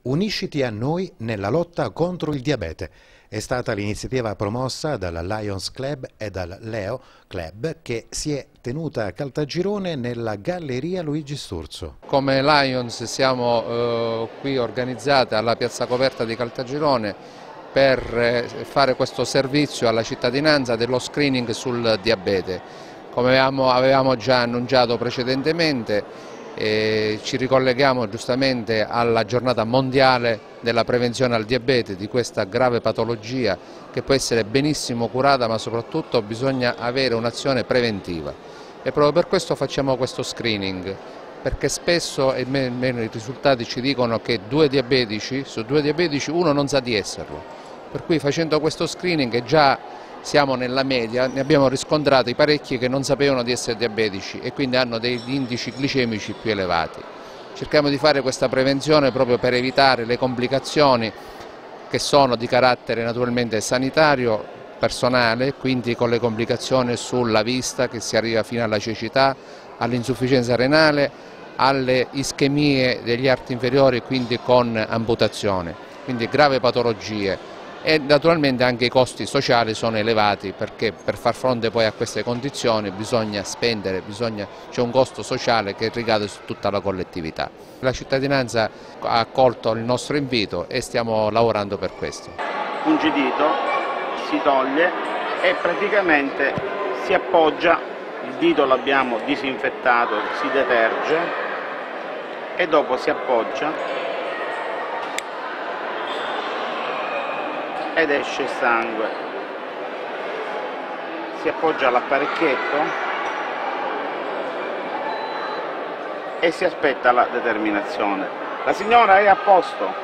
Unisciti a noi nella lotta contro il diabete. È stata l'iniziativa promossa dal Lions Club e dal Leo Club che si è tenuta a Caltagirone nella Galleria Luigi Sturzo. Come Lions siamo qui organizzati alla Piazza Coperta di Caltagirone per fare questo servizio alla cittadinanza dello screening sul diabete. Come avevamo già annunciato precedentemente, ci ricolleghiamo giustamente alla giornata mondiale della prevenzione al diabete, di questa grave patologia che può essere benissimo curata, ma soprattutto bisogna avere un'azione preventiva. E proprio per questo facciamo questo screening, perché spesso i risultati ci dicono che su due diabetici uno non sa di esserlo. Per cui facendo questo screening già siamo nella media, ne abbiamo riscontrati parecchi che non sapevano di essere diabetici e quindi hanno degli indici glicemici più elevati. Cerchiamo di fare questa prevenzione proprio per evitare le complicazioni che sono di carattere naturalmente sanitario, personale, quindi con le complicazioni sulla vista che si arriva fino alla cecità, all'insufficienza renale, alle ischemie degli arti inferiori, quindi con amputazione, quindi grave patologie. E naturalmente anche i costi sociali sono elevati, perché per far fronte poi a queste condizioni bisogna spendere, c'è un costo sociale che ricade su tutta la collettività. La cittadinanza ha accolto il nostro invito e stiamo lavorando per questo. Ingedito, si toglie e praticamente si appoggia, il dito l'abbiamo disinfettato, si deterge e dopo si appoggia ed esce sangue. Si appoggia all'apparecchietto e si aspetta la determinazione. La signora è a posto?